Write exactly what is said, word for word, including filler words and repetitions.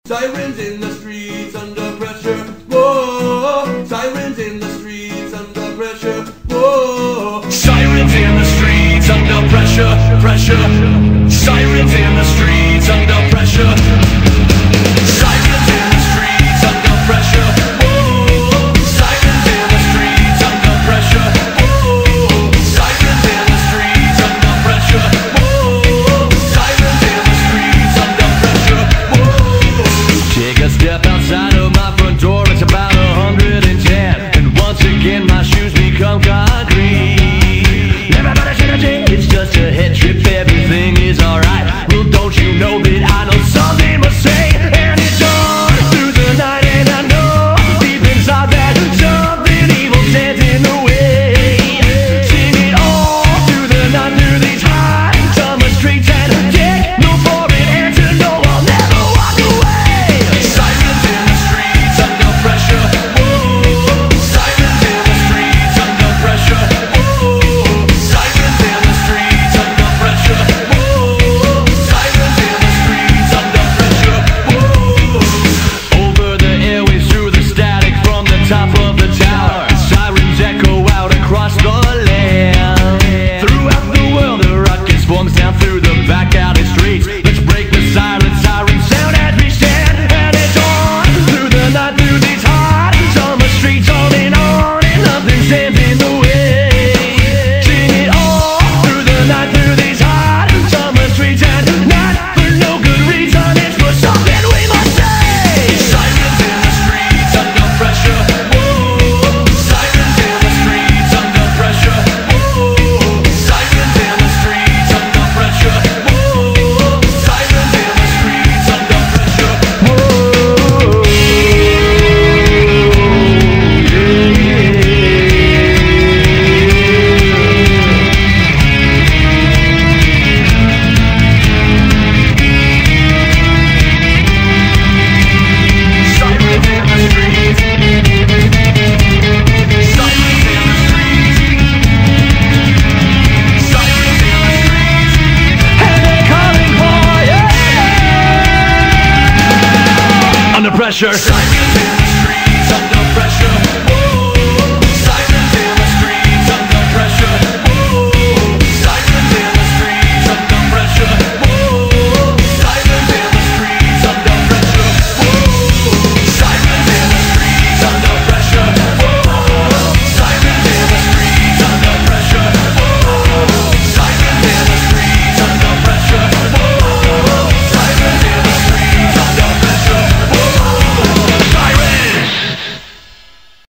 Sirens in the streets under pressure, whoa. Sirens in the streets under pressure, whoa. Sirens in the streets under pressure, pressure. Sirens in the streets under pressure. Sirens in the streets under pressure, whoa. Sirens in the streets under pressure, whoa. Sirens in the streets under pressure, whoa. Sirens in the streets under pressure, whoa. Take a step outside of my front door, it's about a hundred and ten, and once again my shoes become concrete. Everybody should have changed. It's just a head trip, everything is alright. Well, don't you know that I know something must say, and it's on through the night, and I know deep inside that something evil stands in the way. Sing it all through the night, through these high summer streets, and get no for an answer, no, I'll never walk away. Sirens in the streets under pressure, whoa. Sirens in the streets under pressure, whoa. Sirens in the streets under pressure, whoa. Sirens in the streets under pressure, whoa. Over the airwaves, through the static from the top of the tower, sirens echo out across the land. Throughout the world, the ruckus forms down through the back alley streets. Let's break the silence, siren sound as we stand, and it's on through the night, through these hot summer streets, on and on, and nothing stands in the way. Sing it all through the night, through these hot summer streets, and not for no good reason, it's for something we must say. Sirens in the streets under pressure, whoa. Sirens in the streets under pressure, whoa. Sirens in the streets under pressure, whoa. Sirens in the streets under pressure, whoa. Sirens in the streets. Sirens in the streets. Sirens in the streets. And they're calling for you. Under pressure. Sirens in